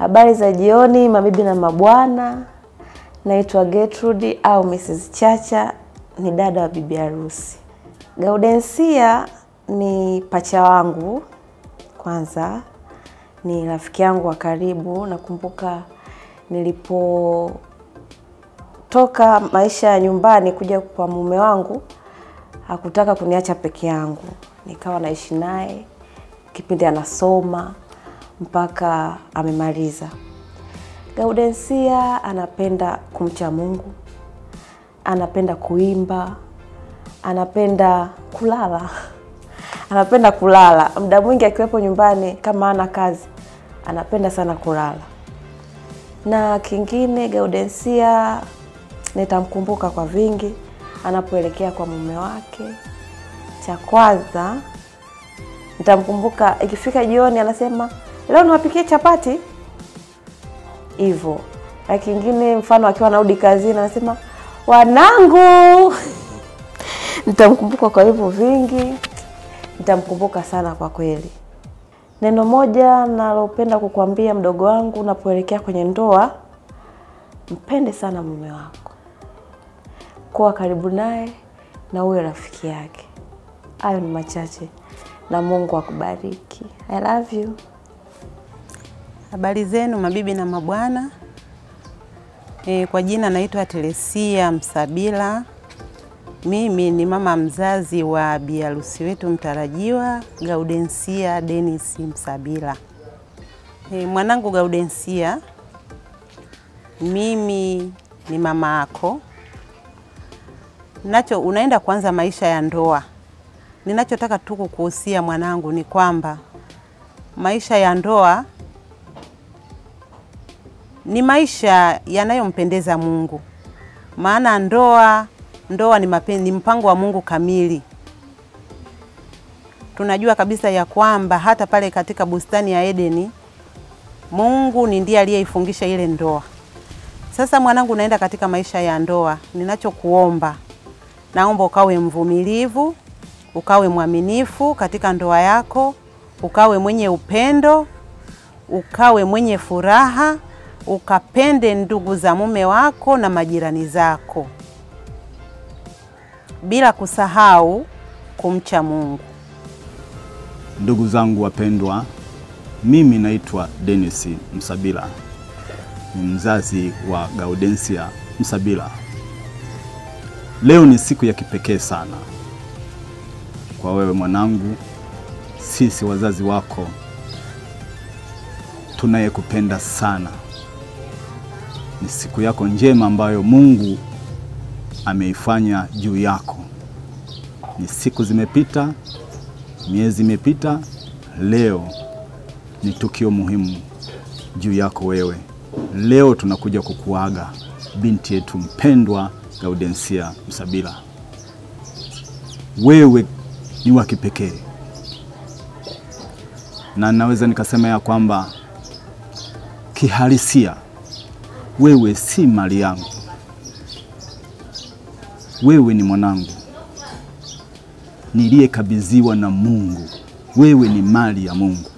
Habari za jioni mabibi na mabwana. Naitwa Gertrude au Mrs. Chacha, ni dada wa bibi harusi. Gaudensia ni pacha wangu kwanza, ni rafiki yangu wa karibu. Nakumbuka nilipotoka maisha ya nyumbani kuja kwa mume wangu, hakutaka kuniacha peke yangu. Nikawa naishi naye kipindi anasoma mpaka amemaliza. Gaudensia anapenda kumcha Mungu, anapenda kuimba, anapenda kulala. Anapenda kulala. Muda mwingi akiwepo nyumbani kama ana kazi, anapenda sana kulala. Na kingine Gaudensia nitamkumbuka kwa vingi anapoelekea kwa mume wake. Cha kwanza nitamkumbuka ikifika jioni anasema, "Leo niwapikie chapati?" Hivyo. Na kingine mfano akiwa anarudi kazini anasema, "Wanangu." Nitamkumbuka kwa hivyo vingi. Nitamkumbuka sana kwa kweli. Neno moja nalopenda kukuambia mdogo wangu unapoelekea kwenye ndoa, mpende sana mume wako. Kuwa karibu naye na uwe rafiki yake. Hayo ni machache. Na Mungu akubariki. I love you. Habari zenu mabibi na mabwana. Kwa jina naitwa Teresia Msabila. Mimi ni mama mzazi wa bi harusi wetu mtarajiwa Gaudensia Dennis Msabila. Mwanangu Gaudensia, mimi ni mama yako. Unaenda kuanza maisha ya ndoa. Ninachotaka tu kukuhusia mwanangu ni kwamba maisha ya ndoa ni maisha yanayompendeza Mungu. Maana ndoa ni mpango wa Mungu kamili. Tunajua kabisa ya kwamba hata pale katika bustani ya Edeni, Mungu ndiye aliyeifungisha ile ndoa. Sasa mwanangu, unaenda katika maisha ya ndoa. Ninachokuomba, naomba ukawe mvumilivu, ukawe mwaminifu katika ndoa yako, ukawe mwenye upendo, ukawe mwenye furaha, ukapende ndugu za mume wako na majirani zako, bila kusahau kumcha Mungu. Ndugu zangu wapendwa, mimi naitwa Dennis Msabila. Ni mzazi wa Gaudensia Msabila. Leo ni siku ya kipekee sana kwa wewe mwanangu. Sisi wazazi wako tunayekupenda sana. Ni siku yako njema ambayo Mungu ameifanya juu yako. Ni siku zimepita, miezi imepita, leo ni tukio muhimu juu yako wewe. Leo tunakuja kukuaga binti yetu mpendwa Gaudensia Msabila. Wewe ni wa kipekee. Na naweza nikasema ya kwamba kihalisia wewe si mali yangu. Wewe ni mwanangu niliyekabidhiwa na Mungu. Wewe ni mali ya Mungu.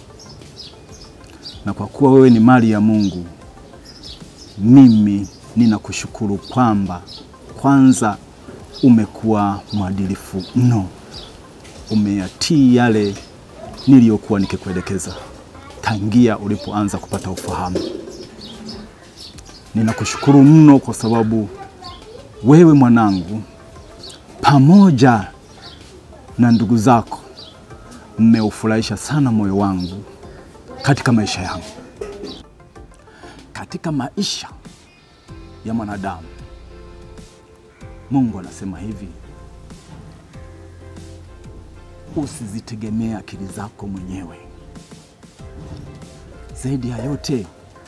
Na kwa kuwa wewe ni mali ya Mungu, mimi ninakushukuru kwamba kwanza umekuwa mwadilifu mno. Umeyatii yale niliyokuwa nikikuelekeza tangia ulipoanza kupata ufahamu. Ninakushukuru mno kwa sababu wewe mwanangu pamoja na ndugu zako mmeufurahisha sana moyo wangu katika maisha yangu. Katika maisha ya mwanadamu, Mungu anasema hivi: usizitegemea akili zako mwenyewe. Zaidi ya yote,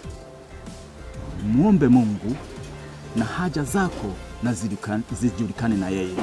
muombe Mungu na haja zako na zijulikane na yeye.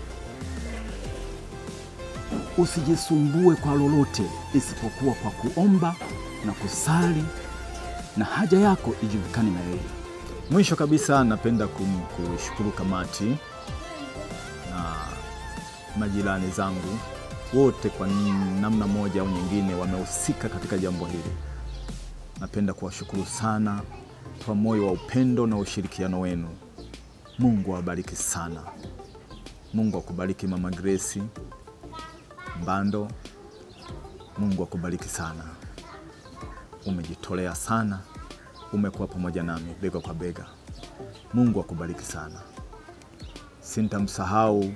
Usijisumbue kwa lolote isipokuwa kwa kuomba na kusali na haja yako ijulikane na yeye. Mwisho kabisa napenda kushukuru kamati na majirani zangu wote kwa namna moja au nyingine wamehusika katika jambo hili. napenda kuwashukuru sana kwa moyo wa upendo na ushirikiano wenu. Mungu awabariki sana. Mungu akubariki Mama Grace Mbando. Mungu akubariki sana. Umejitolea sana. Umekuwa pamoja nami bega kwa bega. Mungu akubariki sana. Sintamsahau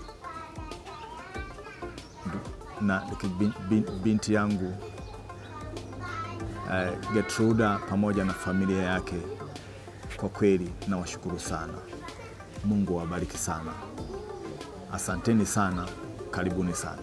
na binti yangu Getruda pamoja na familia yake. Kwa kweli nawashukuru sana. Mungu awabariki sana. Asanteni sana. Karibuni sana.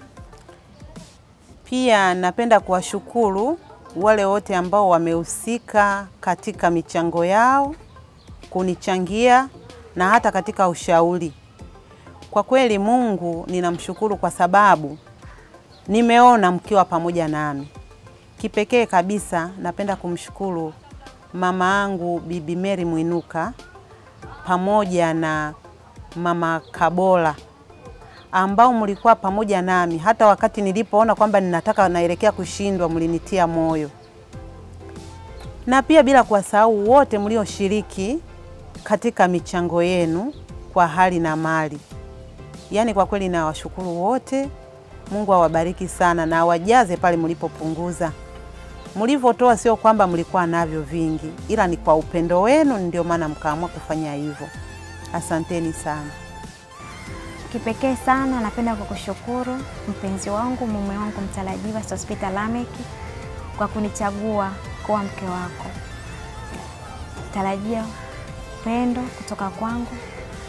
Pia napenda kuwashukuru wale wote ambao wamehusika katika michango yao, kunichangia na hata katika ushauri. Kwa kweli Mungu ninamshukuru kwa sababu nimeona mkiwa pamoja nami. Kipekee kabisa napenda kumshukuru mama yangu Bibi Mary Mwinuka pamoja na Mama Kabola ambao mlikuwa pamoja nami hata wakati nilipoona kwamba naelekea kushindwa, mlinitia moyo. Na pia bila kuwasahau wote mlioshiriki katika michango yenu kwa hali na mali. Yaani kwa kweli nawashukuru wote. Mungu awabariki sana na awajaze pale mlipopunguza. Mlivyotoa sio kwamba mlikuwa navyo vingi, ila ni kwa upendo wenu ndio maana mkaamua kufanya hivyo. Asanteni sana. Kipekee sana napenda kukushukuru mpenzi wangu, mume wangu mtarajiwa Sospeter Lameck kwa kunichagua kuwa mke wako. Tarajia upendo kutoka kwangu,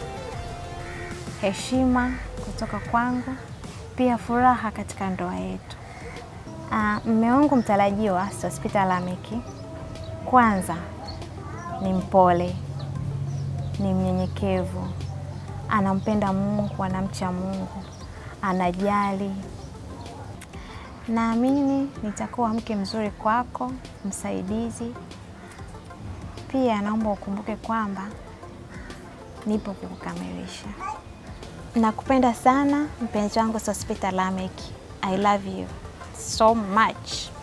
heshima kutoka kwangu, pia furaha katika ndoa yetu. Mume wangu mtarajiwa Sospeter Lameck kwanza ni mpole, ni mnyenyekevu, anampenda Mungu, anamcha Mungu, anajali. Naamini nitakuwa mke mzuri kwako, msaidizi. Pia naomba ukumbuke kwamba nipo kukukamilisha. Nakupenda sana mpenzi wangu Sospeter Lameck. I love you so much.